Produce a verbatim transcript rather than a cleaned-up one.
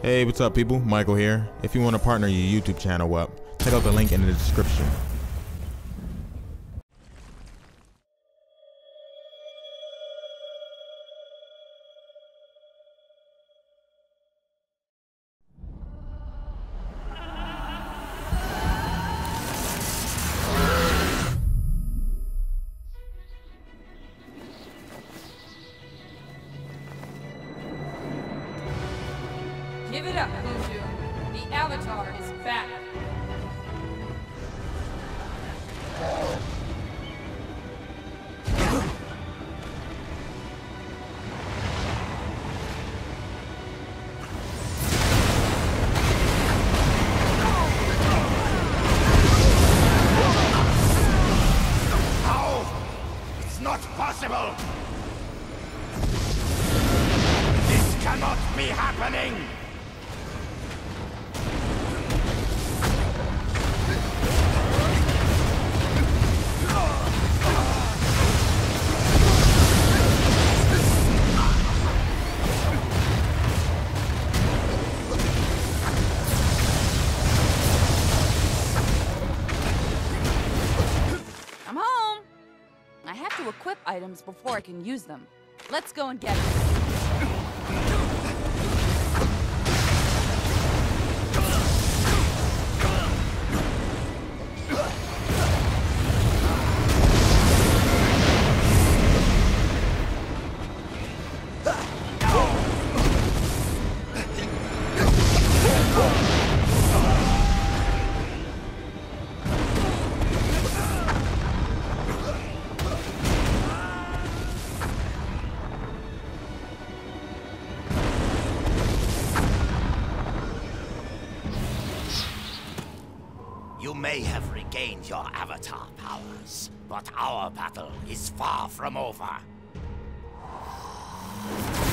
Hey, what's up people? Michael here. If you want to partner your YouTube channel up, check out the link in the description. Give it up, Moonju. The Avatar is back. How? It's not possible! This cannot be happening! I'm home. I have to equip items before I can use them. Let's go and get it. You may have regained your avatar powers, but our battle is far from over.